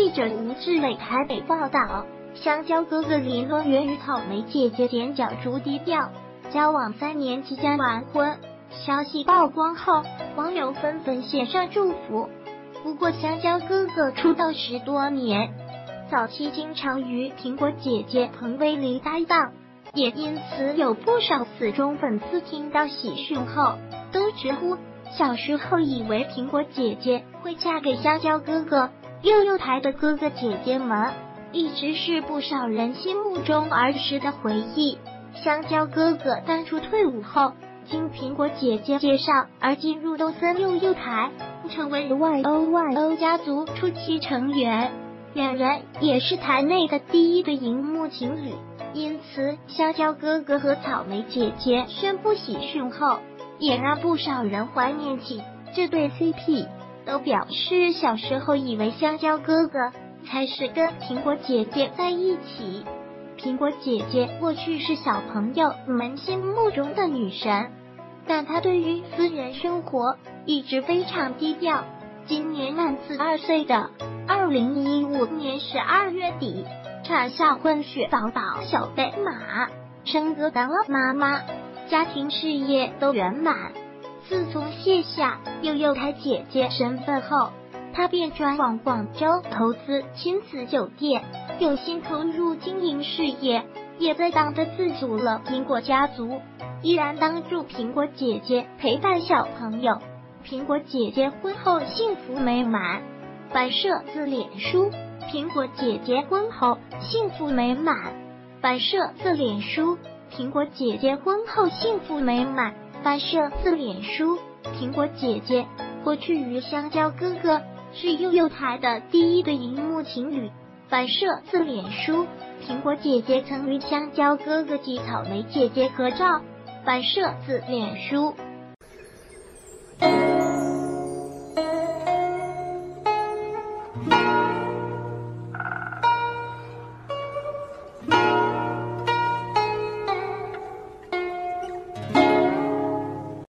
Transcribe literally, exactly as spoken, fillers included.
记者吴志磊台北报道，香蕉哥哥林乐源与草莓姐姐点角逐低调，交往三年即将完婚。消息曝光后，网友纷纷献上祝福。不过，香蕉哥哥出道十多年，早期经常与苹果姐姐彭威梨搭档，也因此有不少死忠粉丝听到喜讯后都直呼小时候以为苹果姐姐会嫁给香蕉哥哥，幼幼台的哥哥姐姐们一直是不少人心目中儿时的回忆。香蕉哥哥当初退伍后，经苹果姐姐介绍而进入动森幼幼台，成为 Y O Y O 家族初期成员。两人也是台内的第一对荧幕情侣，因此香蕉哥哥和草莓姐姐宣布喜讯后，也让不少人怀念起这对 C P， 都表示小时候以为香蕉哥哥才是跟苹果姐姐在一起。苹果姐姐过去是小朋友们心目中的女神，但她对于私人生活一直非常低调。今年满四十二岁的二零一五年十二月底，产下混血宝宝小贝马，生哥当了妈妈，家庭事业都圆满。自从卸下幼幼台姐姐身份后，她便转往广州投资亲子酒店，用心投入经营事业，也在当的自主了苹果家族，依然当助苹果姐姐陪伴小朋友。苹果姐姐婚后幸福美满，反摄自脸书。苹果姐姐婚后幸福美满，反摄自脸书。苹果姐姐婚后幸福美满，反摄自脸书。苹果姐姐过去与香蕉哥哥是幼幼台的第一对荧幕情侣，反摄自脸书。苹果姐姐曾与香蕉哥哥及草莓姐姐合照，反摄自脸书。